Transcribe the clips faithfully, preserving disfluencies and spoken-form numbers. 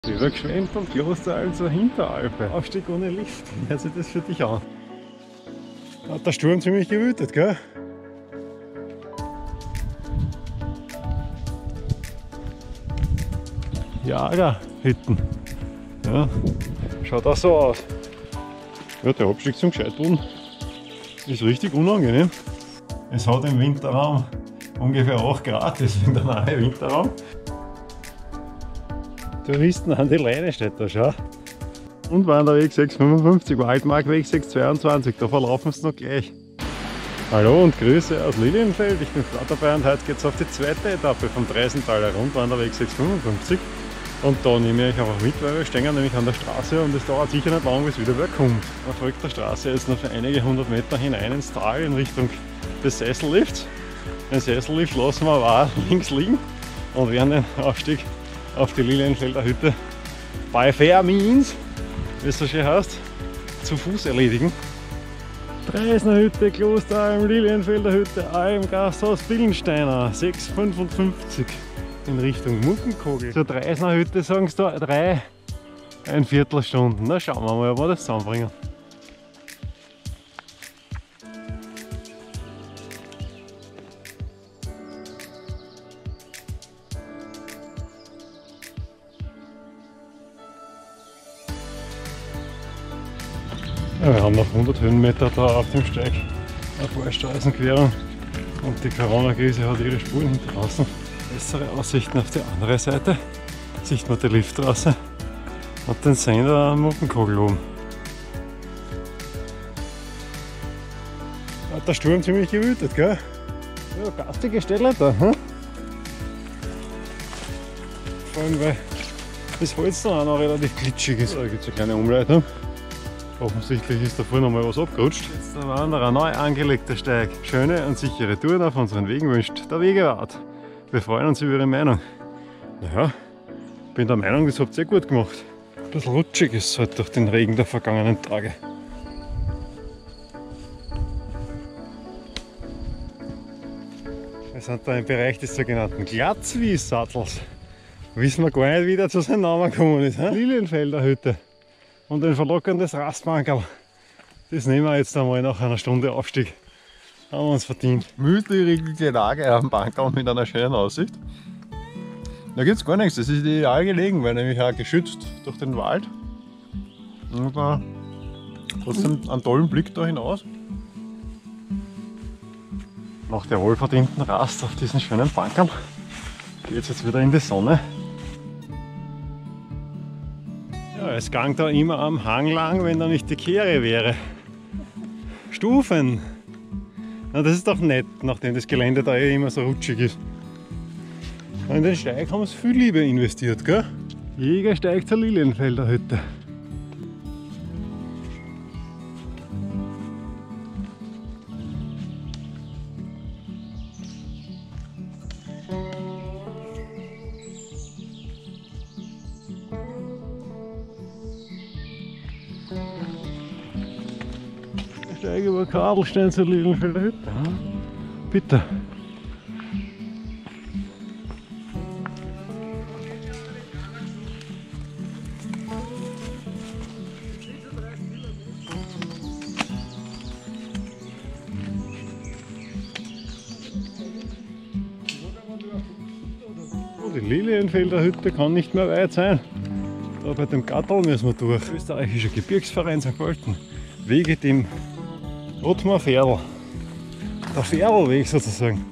Über Gschwend und Klosteralp zur Hinteralpe. Aufstieg ohne Lift. Hört sich das für dich an? Hat der Sturm ziemlich gewütet, gell? Jagerhütten. Ja, schaut auch so aus. Ja, der Abstieg zum Gescheitboden ist richtig unangenehm. Es hat im Winterraum ungefähr acht Grad, deswegen der nahe Winterraum. Touristen an die Leine steht da, schau. Und Wanderweg sechs fünfundfünfzig, Waldmarkweg sechs zweiundzwanzig, da verlaufen sie noch gleich. Hallo und Grüße aus Lilienfeld, ich bin dabei und heute geht es auf die zweite Etappe vom Dreisenthaler Rundwanderweg sechs fünfundfünfzig. Und da nehme ich einfach mit, weil wir stehen nämlich an der Straße und es dauert sicher nicht lang, bis wieder wer kommt. Man folgt der Straße jetzt noch für einige hundert Meter hinein ins Tal in Richtung des Sessellifts. Den Sessellift lassen wir aber auch links liegen und werden den Aufstieg auf die Lilienfelder Hütte by fair means, wie es so schön heißt, zu Fuß erledigen. Dreisner Hütte, Klosteralm, Lilienfelder Hütte, Alm, Gasthaus Billensteiner, sechs fünfundfünfzig in Richtung Muckenkogel. Zur Dreisner Hütte sagen sie da drei, ein Viertelstunden. Na schauen wir mal, ob wir das zusammenbringen. Ja, wir haben noch hundert Höhenmeter da auf dem Steig eine Vorstraßenquerung und die Corona-Krise hat ihre Spuren hinterlassen. Bessere Aussichten auf die andere Seite. Sieht man die Liftstraße und den Sender am Muckenkogel oben. Hat der Sturm ziemlich gewütet, gell? Ja, gastige Stelle da. Hm? Vor allem, weil das Holz dann auch noch relativ glitschig ist. Da gibt es eine kleine Umleitung. Offensichtlich ist da vorne noch mal was abgerutscht. Jetzt der Wanderer, neu angelegter Steig. Schöne und sichere Touren auf unseren Wegen wünscht der Wegewart. Wir freuen uns über Ihre Meinung. Naja, bin der Meinung, das habt ihr gut gemacht. Ein bisschen rutschig ist es halt durch den Regen der vergangenen Tage. Wir sind da im Bereich des sogenannten Glatzwies-Sattels. Wissen wir gar nicht, wie der zu seinem Namen gekommen ist. He? Lilienfelder Hütte. Und ein verlockerndes Rastbankerl. Das nehmen wir jetzt einmal nach einer Stunde Aufstieg. Haben wir uns verdient. Mütterige Lage am Bankerl mit einer schönen Aussicht. Da gibt es gar nichts, das ist ideal gelegen, weil nämlich auch geschützt durch den Wald. Und äh, trotzdem einen tollen Blick da hinaus. Nach der wohlverdienten Rast auf diesen schönen Bankerl geht es jetzt wieder in die Sonne. Ja, es gang da immer am Hang lang, wenn da nicht die Kehre wäre. Stufen! Na, das ist doch nett, nachdem das Gelände da eh immer so rutschig ist. Und in den Steig haben sie viel Liebe investiert, gell? Jägersteig zur Lilienfelder Hütte. Steig über Kabelstein zur Lilienfelder Hütte. Bitte. Oh, die Lilienfelder Hütte kann nicht mehr weit sein. Da bei dem Gattel müssen wir durch. Österreichischer Gebirgsverein Sankt Pölten. Wege dem Ottmar Ferl. Der Ferlweg sozusagen.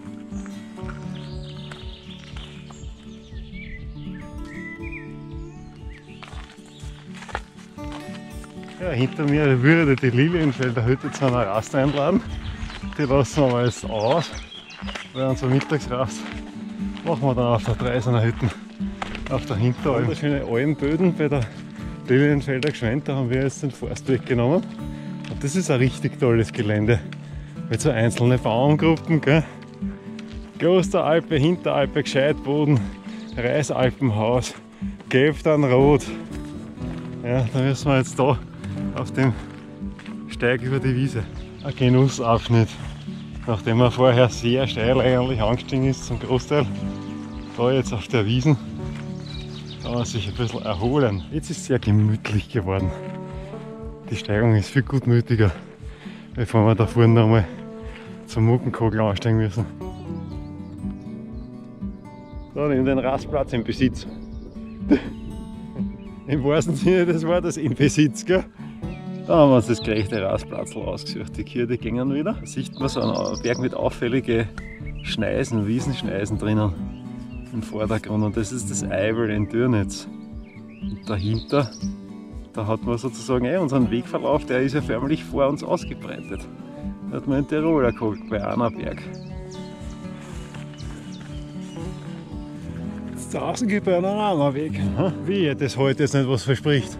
Ja, hinter mir würde die Lilienfelder Hütte zu einer Rast einladen. Die lassen wir mal jetzt aus, weil unsere Mittagsrast machen wir dann auf der Dreisner Hütten auf der Hinteralm. Wunderschöne Almböden bei der Lilienfelder Gschwend, da haben wir jetzt den Forstweg genommen. Und das ist ein richtig tolles Gelände. Mit so einzelnen Baumgruppen. Gell? Klosteralpe, Hinteralpe, Gescheitboden, Reisalpenhaus, gelb dann rot. Ja, da müssen wir jetzt da auf dem Steig über die Wiese. Ein Genussabschnitt. Nachdem er vorher sehr steil eigentlich angestiegen ist zum Großteil. Da jetzt auf der Wiesen. Da man sich ein bisschen erholen. Jetzt ist es sehr gemütlich geworden. Die Steigung ist viel gutmütiger, bevor wir da vorne nochmal zum Muckenkogel ansteigen müssen. So, nehmen den Rastplatz in Besitz. Im wahrsten Sinne des Wortes in Besitz, gell? Da haben wir uns das gerechte Rastplatzl ausgesucht. Die Kühe, die gehen wieder. Da sieht man so einen Berg mit auffälligen Schneisen, Wiesenschneisen drinnen im Vordergrund. Und das ist das Eivel in Dürnitz. Und dahinter, da hat man sozusagen eh unseren Wegverlauf, der ist ja förmlich vor uns ausgebreitet. Da hat man einen Tiroler geholt bei Annaberg. Jetzt draußen geht bei einer Annaberg. Wie, das heute jetzt nicht was verspricht.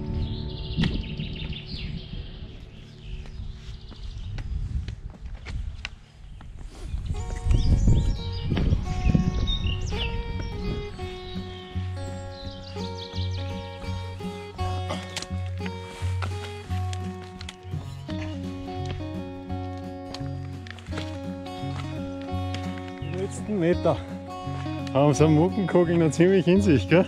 Letzten Meter haben sie am Muckenkogel noch ziemlich in sich, gell?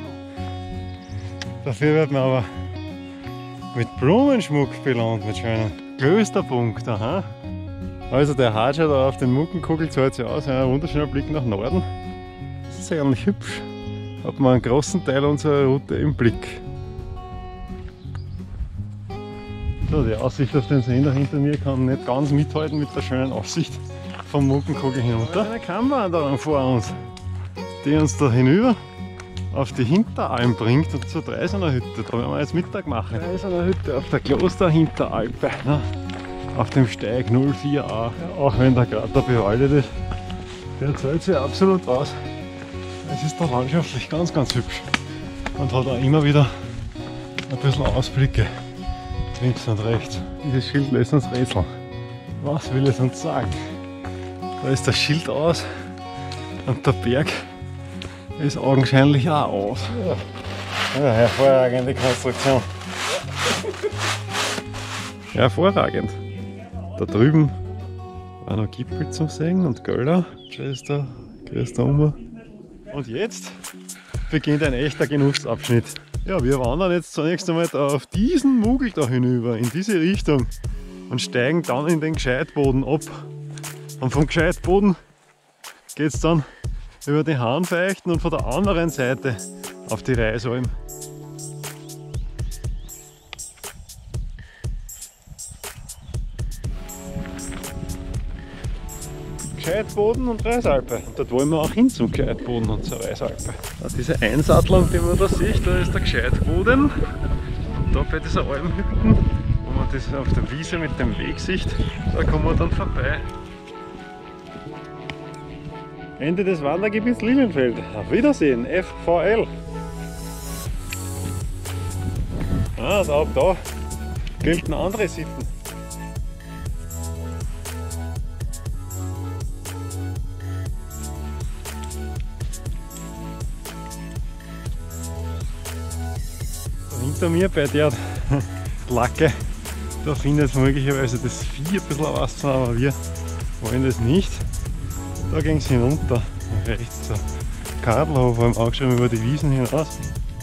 Dafür wird man aber mit Blumenschmuck belohnt, mit schönen Klösterpunkten. Aha. Also der Hatscher da auf den Muckenkogel zahlt sich aus, ein wunderschöner Blick nach Norden. Das ist eigentlich hübsch. Hat man einen großen Teil unserer Route im Blick. So, die Aussicht auf den Sender hinter mir kann nicht ganz mithalten mit der schönen Aussicht vom Muckenkogel hinunter. Eine Kammwanderung vor uns, die uns da hinüber auf die Hinteralm bringt und zur Dreisener Hütte. Da werden wir jetzt Mittag machen. Dreisener Hütte auf der Kloster-Hinteralpe, ne? Auf dem Steig null vier a. Ja, auch wenn der Krater bewaldet ist, der zahlt sich absolut aus. Es ist da landschaftlich ganz, ganz hübsch und hat auch immer wieder ein bisschen Ausblicke links und rechts. Dieses Schild lässt uns rätseln. Was will es uns sagen? Da ist das Schild aus und der Berg ist augenscheinlich auch aus. Ja, ja, hervorragende Konstruktion. Hervorragend. Da drüben war noch Gipfel zum Sehen und Göller. Grüß da, grüß da um. Und jetzt beginnt ein echter Genussabschnitt. Ja, wir wandern jetzt zunächst einmal auf diesen Mugel da hinüber, in diese Richtung und steigen dann in den Gescheitboden ab. Und vom Gescheitboden geht es dann über die Hahnfeuchten und von der anderen Seite auf die Reisalm. Gescheitboden und Reisalpe. Und dort wollen wir auch hin zum Gescheitboden und zur Reisalpe. Ja, diese Einsattlung, die man da sieht, da ist der Gescheitboden. Und da bei dieser Almhütten, wo man das auf der Wiese mit dem Weg sieht, da kommen wir dann vorbei. Ende des Wandergebiets Lilienfeld. Auf Wiedersehen, F V L. Ah, da, da gelten andere Sitten. Hinter mir bei der Lacke, da findet möglicherweise das Vieh ein bisschen was, aber wir wollen das nicht. Da ging es hinunter, rechts der Kadlerhof, haben angeschrieben über die Wiesen hinaus.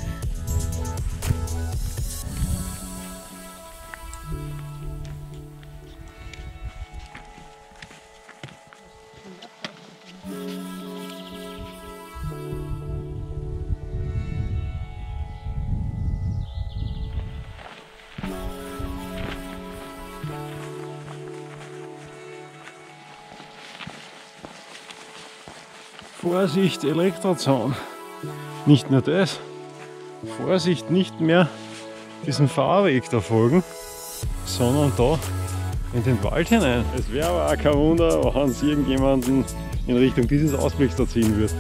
Vorsicht, Elektrozaun. Nicht nur das, Vorsicht, nicht mehr diesem Fahrweg da folgen, sondern da in den Wald hinein. Es wäre aber auch kein Wunder, wenn es irgendjemanden in Richtung dieses Ausblicks da ziehen würde.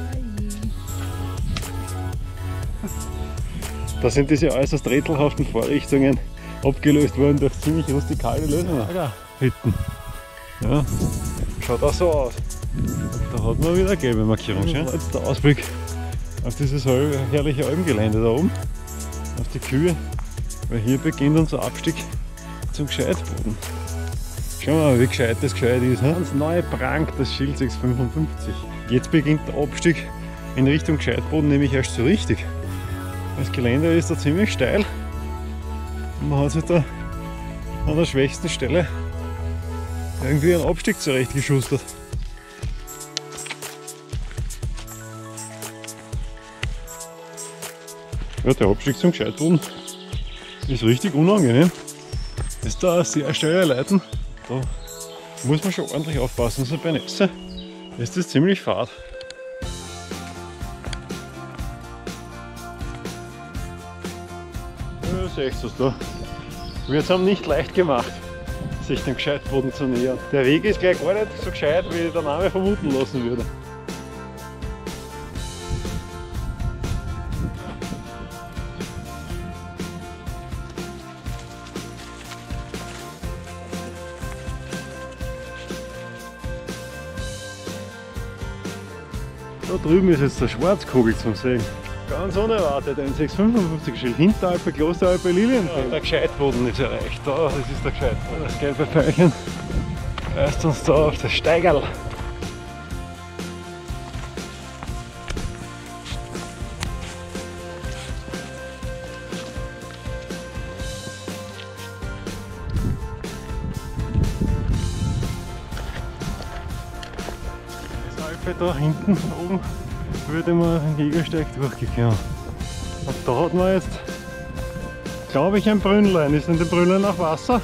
Da sind diese äußerst rätselhaften Vorrichtungen abgelöst worden durch ziemlich rustikale Lösungen. Hütten. Ja, schaut auch so aus. Da hat man wieder eine gelbe Markierung. Ja. Jetzt der Ausblick auf dieses herrliche Almgelände da oben, auf die Kühe, weil hier beginnt unser Abstieg zum Gescheitboden. Schauen wir mal, wie gescheit das gescheit ist. Ne? Das neue Prangt, das Schild sechs fünfundfünfzig. Jetzt beginnt der Abstieg in Richtung Gescheitboden nämlich erst so richtig. Das Gelände ist da ziemlich steil und man hat sich da an der schwächsten Stelle irgendwie einen Abstieg zurechtgeschustert. Ja, der Abstieg zum Gescheitboden ist richtig unangenehm. Das ist da sehr steile Leiten. Da muss man schon ordentlich aufpassen. So bei Nässe ist das ziemlich fad. Ja, seht ihr da. Wir haben nicht leicht gemacht, sich dem Gescheitboden zu nähern. Der Weg ist gleich gar nicht so gescheit, wie der Name vermuten lassen würde. Da drüben ist jetzt der Schwarzkogel zum Sehen. Ganz unerwartet, ein sechs fünfundfünfzig Schild. Hinteralpe, Klosteralpe, Lilienfeld. Ja, der Gescheitboden ist erreicht. Da, das ist der Gescheitboden. Das gelbe Pfeilchen weist uns da auf das Steigerl. Da hinten oben würde man den Jägersteig durchgekommen. Und da hat man jetzt, glaube ich, ein Brünnlein. Ist in dem Brünnlein auch Wasser?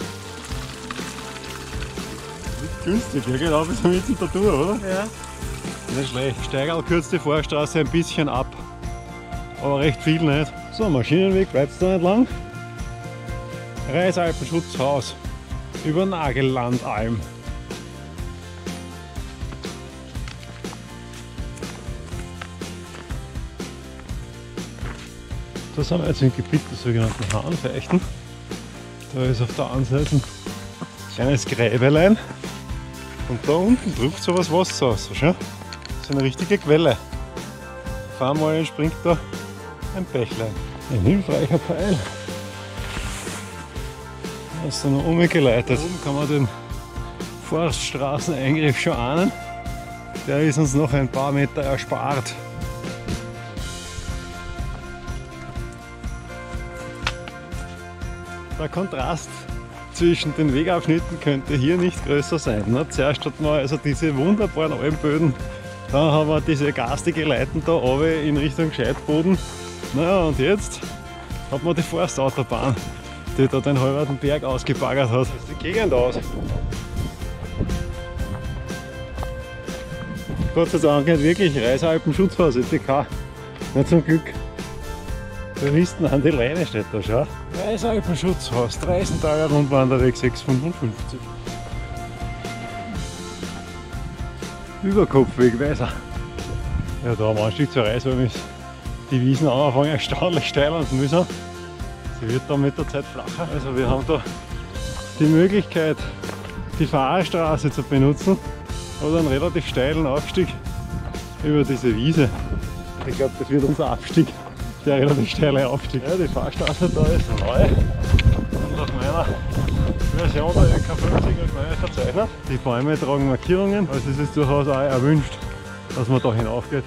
Nicht günstig, ja genau bis mitten da durch, oder? Ja. Nicht schlecht. Steigerl kürzt die Vorstraße ein bisschen ab, aber recht viel nicht. So, Maschinenweg bleibt es da entlang. Reisalpenschutzhaus über Nagellandalm. Da sind wir jetzt im Gebiet der sogenannten Hahnfeichten. Da ist auf der einen Seite ein kleines Gräbelein und da unten drückt so was Wasser aus. Schau? Das ist eine richtige Quelle. Auf einmal entspringt da ein Bächlein. Ein hilfreicher Pfeil. Da ist da noch umgeleitet. Oben kann man den Forststraßeneingriff schon ahnen. Der ist uns noch ein paar Meter erspart. Der Kontrast zwischen den Wegabschnitten könnte hier nicht größer sein. Ne? Zuerst hat man also diese wunderbaren Almböden, dann haben wir diese garstige Leiten da runter in Richtung Gescheitboden. Naja, und jetzt hat man die Forstautobahn, die da den halben Berg ausgebaggert hat. Das ist die Gegend aus. Gott sei Dank nicht wirklich Reisalpenschutzhaus, T K. Na, zum Glück. Touristen an die Leine steht da, schau. Reisalpenschutzhaus, Dreisenthaler Rundwanderweg sechs fünfundfünfzig. Überkopfweg Weiser. Ja, da am Anstieg zur Reisalm ist die Wiesen am Anfang erstaunlich steil und mühsam. Sie wird dann mit der Zeit flacher. Also wir haben da die Möglichkeit, die Fahrstraße zu benutzen oder einen relativ steilen Aufstieg über diese Wiese. Ich glaube, das wird unser Abstieg. Der relativ steile Aufstieg. Ja, die Fahrstraße da ist neu und nach meiner Version der Ö K fünfzig als neu verzeichnet. Die Bäume tragen Markierungen, also es ist durchaus auch erwünscht, dass man da hinaufgeht.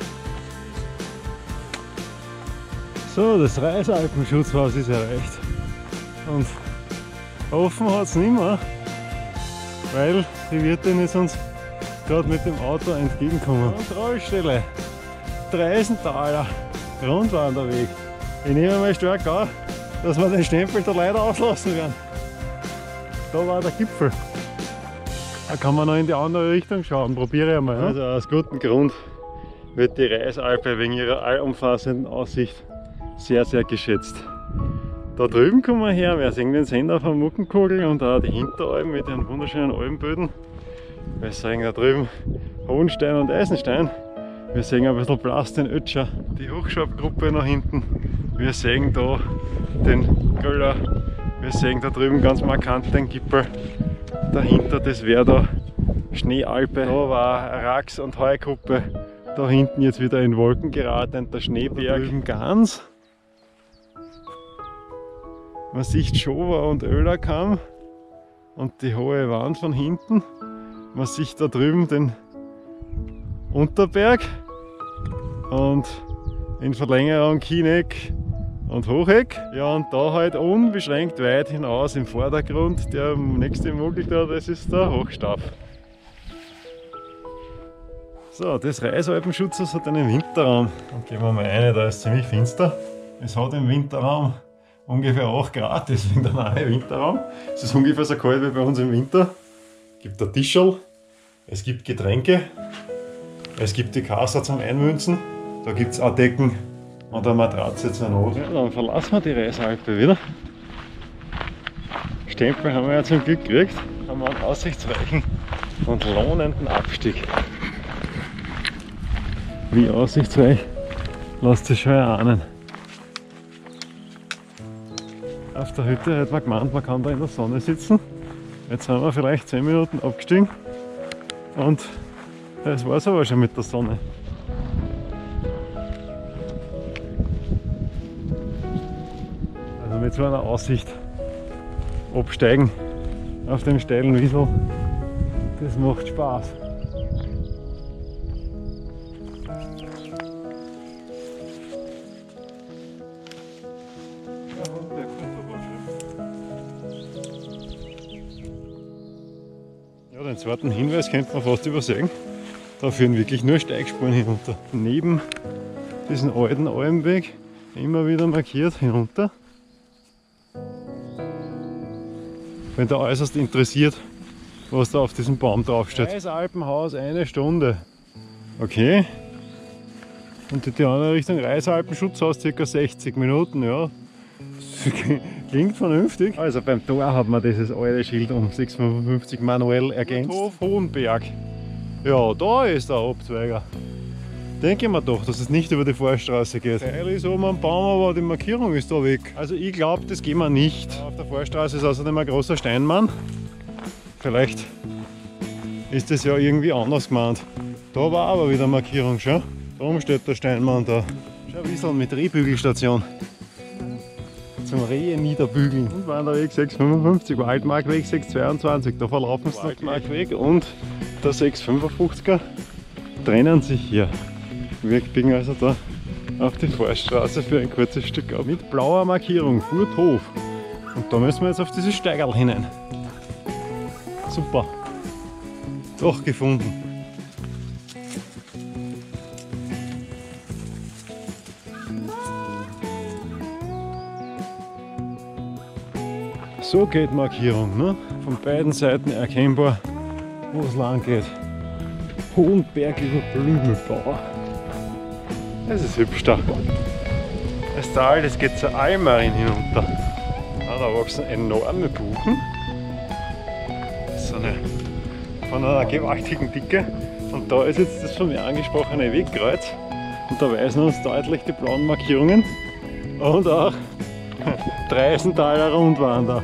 So, das Reisalpenschutzhaus ist erreicht und offen hat es nicht mehr, weil die Wirtin ist uns gerade mit dem Auto entgegengekommen. Kontrollstelle, Dreisenthaler Rundwanderweg. Ich nehme mal stark an, dass wir den Stempel da leider auslassen werden. Da war der Gipfel. Da kann man noch in die andere Richtung schauen. Probiere ich mal. Ne? Also aus gutem Grund wird die Reisalpe wegen ihrer allumfassenden Aussicht sehr, sehr geschätzt. Da drüben kommen wir her, wir sehen den Sender vom Muckenkogel und auch die Hinteralpen mit den wunderschönen Almböden. Wir sehen da drüben Hohenstein und Eisenstein. Wir sehen ein bisschen Blass den Ötscher, die Hochschabgruppe nach hinten. Wir sehen da den Göller. Wir sehen da drüben ganz markant den Gipfel. Dahinter, das wäre da Schneealpe. Da war Rax und Heukuppe. Da hinten jetzt wieder in Wolken geraten, der Schneeberg. Da drüben ganz. Man sieht Schober und Oehlerkamm und die hohe Wand von hinten. Man sieht da drüben den Unterberg und in Verlängerung Kieneck, und Hocheck. Ja, und da halt unbeschränkt weit hinaus im Vordergrund. Der nächste Mogel da, das ist der Hochstab. So, das Reisalpenschutzhaus hat einen Winterraum. Und gehen wir mal rein, da ist ziemlich finster. Es hat im Winterraum ungefähr acht Grad, deswegen der nahe Winterraum. Es ist ungefähr so kalt wie bei uns im Winter. Es gibt ein Tischl, es gibt Getränke, es gibt die Kasse zum Einmünzen, da gibt es auch Decken und eine Matratze zur Not. Ja, dann verlassen wir die Reisalpe wieder. Stempel haben wir ja zum Glück gekriegt, haben wir einen aussichtsreichen und lohnenden Abstieg. Wie aussichtsreich, lasst sich schon erahnen. Auf der Hütte hat man gemeint, man kann da in der Sonne sitzen. Jetzt sind wir vielleicht zehn Minuten abgestiegen und das war es aber schon mit der Sonne. Also mit so einer Aussicht absteigen auf dem steilen Wiesel, das macht Spaß. Ja, den zweiten Hinweis könnte man fast übersehen. Da führen wirklich nur Steigspuren hinunter. Neben diesem alten Almweg immer wieder markiert hinunter. Wenn der äußerst interessiert, was da auf diesem Baum draufsteht. Reisalpenhaus, eine Stunde. Okay. Und in die andere Richtung Reisalpenschutzhaus ca. sechzig Minuten, ja. Das klingt vernünftig. Also beim Tor hat man dieses alte Schild um sechs fünfundfünfzig manuell ergänzt. Hof Hohenberg. Ja, da ist der Abzweiger. Denke mir doch, dass es nicht über die Vorstraße geht. Der Pfeil ist oben am Baum, aber die Markierung ist da weg. Also ich glaube, das gehen wir nicht. Auf der Vorstraße ist außerdem ein großer Steinmann. Vielleicht ist das ja irgendwie anders gemeint. Da war aber wieder Markierung schon. Darum steht der Steinmann da. Schau, ein bisschen mit Rehbügelstation. Zum Rehe niederbügeln. Und Wanderweg sechs fünfundfünfzig, Waldmarkweg sechs zweiundzwanzig. Da verlaufen sie Waldmarkweg und der sechs fünfundfünfziger trennen sich hier. Wir biegen also da auf die Forststraße für ein kurzes Stück ab. Mit blauer Markierung, Furthof. Und da müssen wir jetzt auf dieses Steigerl hinein. Super. Doch gefunden. So geht Markierung, ne? Von beiden Seiten erkennbar, wo es lang geht. Hohenberg über Blümelbau. Das ist hübsch da. Das Tal, das geht zur Almarin hinunter. Ja, da wachsen enorme Buchen. Das ist so eine, von einer gewaltigen Dicke. Und da ist jetzt das von mir angesprochene Wegkreuz. Und da weisen uns deutlich die blauen Markierungen. Und auch Dreisenthaler Rundwander.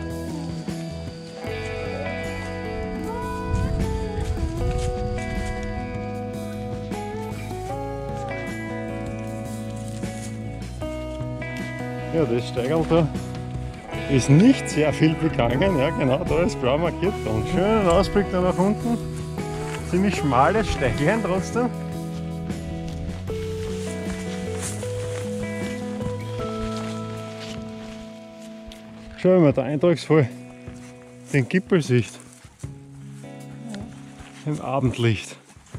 Ja, das Steigerl da ist nicht sehr viel begangen. Ja, genau, da ist blau markiert. Und schönen Ausblick da nach unten. Ziemlich schmales Steiglein trotzdem. Schau mal, da eindrucksvoll den Gipfel sieht. Im Abendlicht.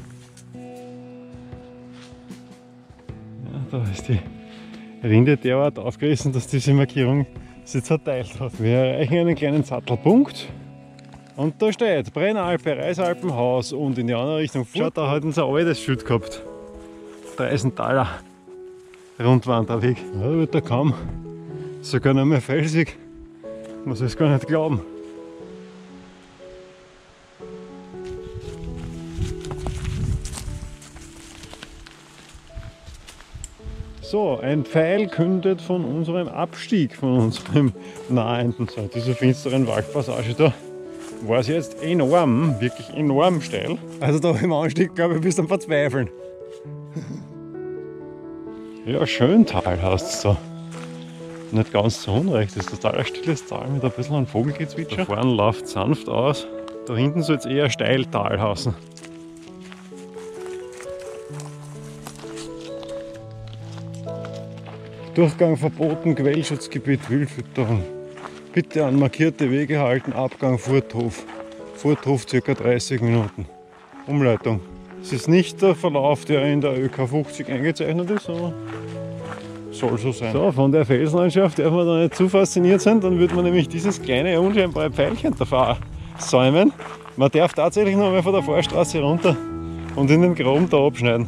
Ja, da ist die Rinde derart aufgerissen, dass diese Markierung sie zerteilt hat. Wir erreichen einen kleinen Sattelpunkt und da steht Brennalpe, Reisalpenhaus und in die andere Richtung. Schaut, da hat uns ein altes Schild gehabt. Dreisenthaler Rundwanderweg. Ja, da wird der Kamm sogar noch mehr felsig. Man soll es gar nicht glauben. So, ein Pfeil kündet von unserem Abstieg, von unserem nahenden. So, dieser finsteren Waldpassage da war es jetzt enorm, wirklich enorm steil. Also da im Anstieg, glaube ich, bis zum Verzweifeln. Ja, Schöntal heißt es da. Nicht ganz so unrecht, das ist total ein stilles Tal mit ein bisschen einem Vogelgezwitscher. Da vorne läuft sanft aus, da hinten soll es eher steil Tal heißen. Durchgang verboten, Quellschutzgebiet, Wildfütterung. Bitte an markierte Wege halten, Abgang Furthof. Furthof ca. dreißig Minuten. Umleitung. Es ist nicht der Verlauf, der in der Ö K fünfzig eingezeichnet ist, sondern soll so sein. So, von der Felsenlandschaft darf man da nicht zu fasziniert sein, dann würde man nämlich dieses kleine unscheinbare Pfeilchen da versäumen. Man darf tatsächlich noch einmal von der Vorstraße runter und in den Graben da abschneiden.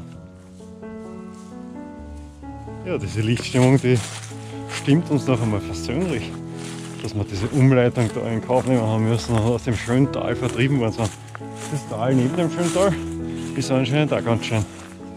Ja, diese Lichtstimmung, die stimmt uns noch einmal versöhnlich, dass wir diese Umleitung da in Kauf nehmen haben müssen und aus dem schönen Tal vertrieben worden sind. Das Tal neben dem schönen Tal ist anscheinend auch ganz schön.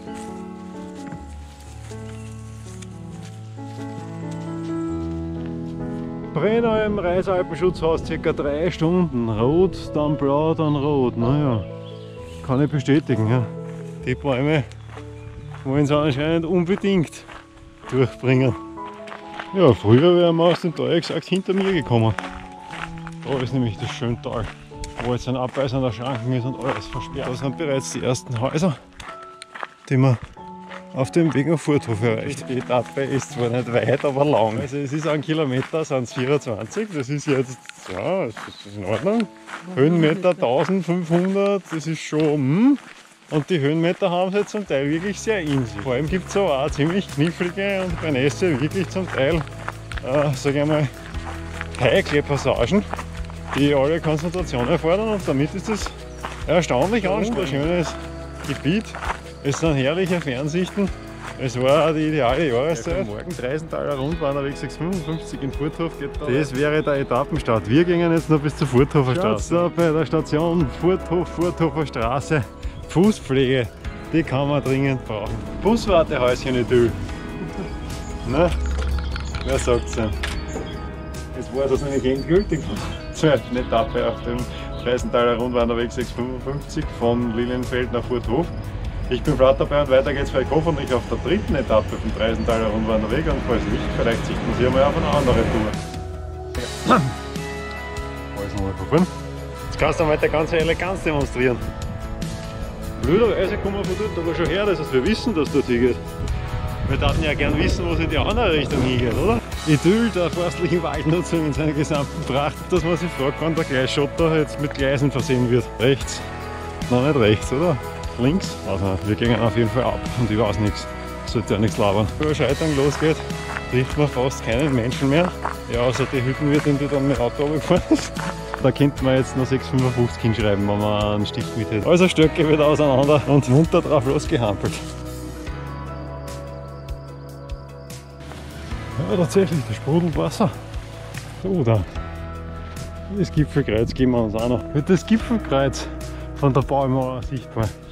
Brenner im Reisalpenschutzhaus ca. drei Stunden. Rot, dann blau, dann rot. Naja, kann ich bestätigen. Ja. Die Bäume wollen es anscheinend unbedingt durchbringen. Ja, früher wären wir aus dem Tal gesagt hinter mir gekommen. Da ist nämlich das schöne Tal, wo jetzt ein abweisender Schranken ist und alles versperrt. Da sind bereits die ersten Häuser, die man auf dem Weg nach Furthof erreicht. Die Etappe ist zwar nicht weit, aber lang. Also es ist ein Kilometer, sind es vierundzwanzig, das ist jetzt, ja, das ist in Ordnung. Höhenmeter eintausendfünfhundert, das ist schon, hm. Und die Höhenmeter haben sie zum Teil wirklich sehr in sich. Vor allem gibt es aber auch ziemlich knifflige und bei Nässe wirklich zum Teil, äh, sage ich mal, heikle Passagen, die alle Konzentration erfordern, und damit ist es erstaunlich anstrengend. Ein schönes Gebiet. Es sind herrliche Fernsichten. Es war auch die ideale Jahreszeit. Ja, morgen Dreisenthaler Rundwanderweg sechshundertfünfundfünfzig in Furthof geht da. Das wäre der Etappenstart. Wir gehen jetzt noch bis zur Furthofer Straße. Da bei der Station Furthof, Furthofer Straße. Fußpflege, die kann man dringend brauchen. Buswartehäuschen Idyll. Na, wer sagt's denn? Jetzt war das nämlich endgültig zur zweiten Etappe auf dem Dreisenthaler Rundwanderweg sechshundertfünfundfünfzig von Lilienfeld nach Furthof. Ich bin Flaut dabei und weiter geht's vielleicht hoffentlich auf der dritten Etappe vom Dreisenthaler Rundwanderweg, und falls nicht, vielleicht sieht man sie einmal auf eine andere Tour. Ja. Alles nochmal verfahren. Jetzt kannst du einmal die ganze Eleganz demonstrieren. Blöderweise kommen wir von dort aber schon her, das heißt, wir wissen, dass dort hingeht. Wir dachten ja gern wissen, wo es in die andere Richtung hingeht, oder? Idyll der forstlichen Waldnutzung in seiner gesamten Pracht, dass man sich fragt, wann der Gleisschotter jetzt mit Gleisen versehen wird. Rechts? Nein, nicht rechts, oder? Links? Also, wir gehen auf jeden Fall ab und ich weiß nichts. Sollte ja nichts labern. Wenn die Scheiterung losgeht, trifft man fast keinen Menschen mehr. Ja, außer die Hüttenwirtin, die dann mit dem Auto runtergefahren ist. Da könnte man jetzt noch sechs Komma fünfundfünfzig hinschreiben, wenn man einen Stift mit hätte. Also Stöcke wird auseinander und munter drauf losgehampelt. Ja, tatsächlich, das sprudelt Wasser. So, da. Das Gipfelkreuz geben wir uns auch noch. Wird das Gipfelkreuz von der Baumauer sichtbar.